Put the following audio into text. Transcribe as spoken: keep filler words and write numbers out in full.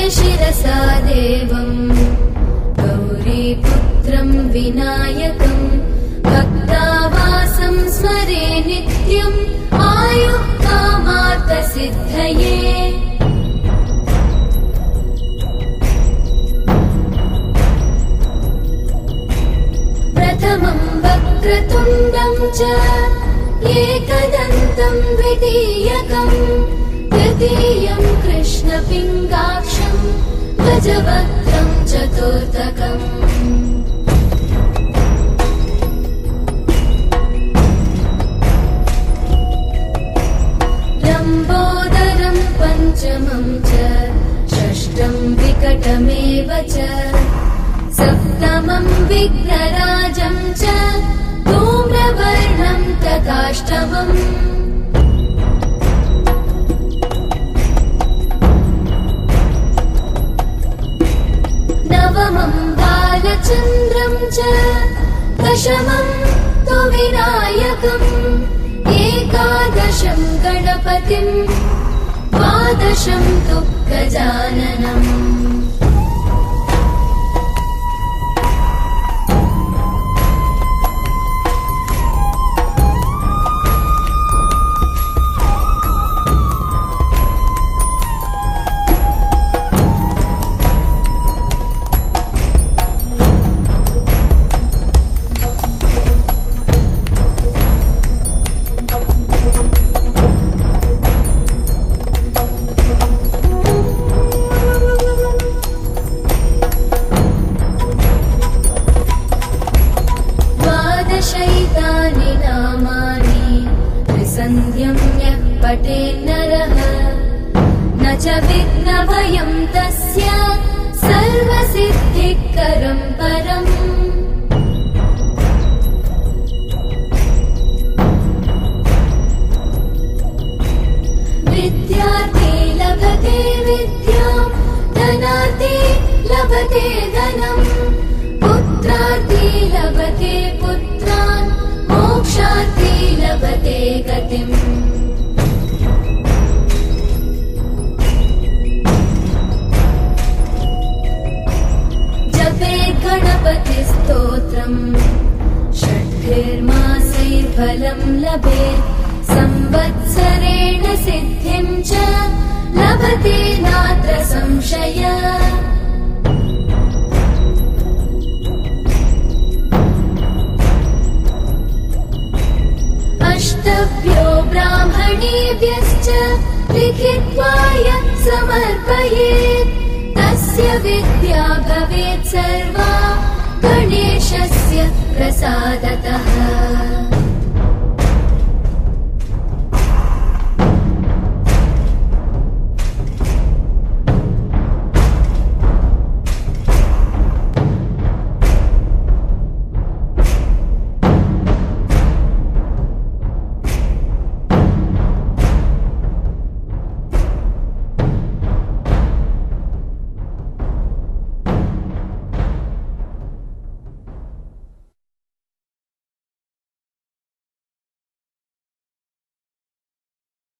शिरसा देवम् गौरीपुत्रं विनायकं भक्तावासं स्मरे नित्यम् आयुः कामार्थसिद्धये। प्रथमं वक्रतुण्डं च एकदन्तं द्वितीयकम् तृतीयं कृष्णपिङ्गाक्षं गजवक्त्रं चतुर्थकम्। लम्बोदरं पञ्चमं च षष्ठं विकटमेव च सप्तमं विघ्नराजं च धूम्रवर्णं तथाष्टमम्। नवमं बालचन्द्रं च दशमं तु विनायकम् एकादशं गणपतिं द्वादशं तु गजाननम्। द्वादशैतानि नामानि त्रिसन्ध्यं यः पठेन्नरः न च विघ्नभयं तस्य सर्वसिद्धिकरं परम्। विद्यार्थी लभते विद्यां धनार्थी लभते धनम् पुत्रार्थी लभते पुत्रान् मोक्षार्थी लभते गतिम्। जपेत् गणपतिस्तोत्रम् षड्भिर्मासैर्फलं लभेत् संवत्सरेण सिद्धिं च लभते नात्र संशयः। अष्टभ्यो ब्राह्मणेभ्यश्च लिखित्वा यः समर्पयेत् तस्य विद्या भवेत् सर्वा गणेशस्य प्रसादतः।